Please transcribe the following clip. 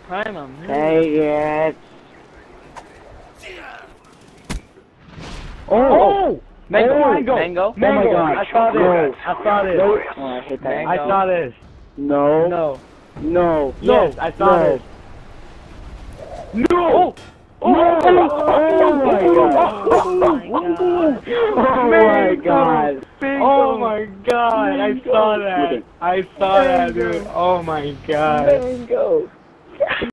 Prime him. Take it. Oh! Mango! Oh, Mango! mango. Mango! Oh my God. I saw this! No. I saw this! No. Oh, I hate that. Mango. I saw this! No. No. No. Yes, I saw this! No. Oh! No. Oh my God. Oh my God! I saw that! I saw that, dude! Oh my God! Mango.